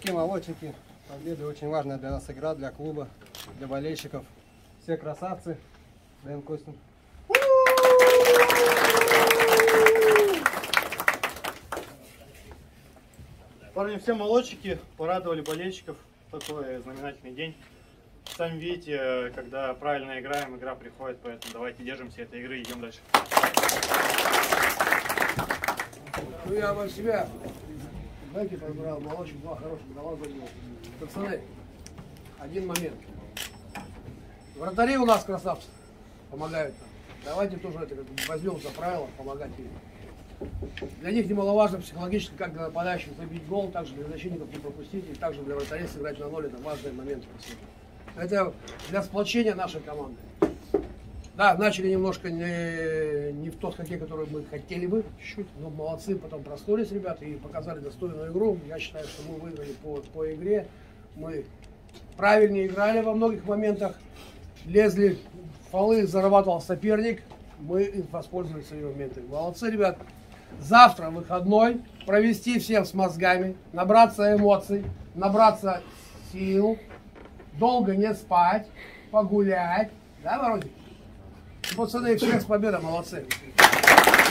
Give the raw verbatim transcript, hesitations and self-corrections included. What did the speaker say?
Молодчики, молодчики. Победа очень важная для нас игра, для клуба, для болельщиков. Все красавцы. Дэн Костин. Парни, все молодчики, порадовали болельщиков. Такой знаменательный день. Сами видите, когда правильно играем, игра приходит, поэтому давайте держимся этой игры и идем дальше. Ну я во себя, знаете, подбирал молодчик, два хороших, давал забил. Пацаны, один момент. Вратари у нас красавцы, помогают нам. Давайте тоже это возьмем за правило, помогать им. Для них немаловажно психологически, как для нападающих забить гол, также для защитников не пропустить, и также для вратарей сыграть на ноль, это важный момент. Это для сплочения нашей команды. Да, начали немножко не, не в тот хоккей, который мы хотели бы, чуть-чуть, но молодцы, потом проснулись ребята и показали достойную игру. Я считаю, что мы выиграли по, по игре, мы правильнее играли во многих моментах, лезли, фолы зарабатывал соперник, мы воспользовались своими моментами. Молодцы, ребят. Завтра выходной, провести всем с мозгами, набраться эмоций, набраться сил, долго не спать, погулять. Да, Бородик? Пацаны, всех с победой, молодцы.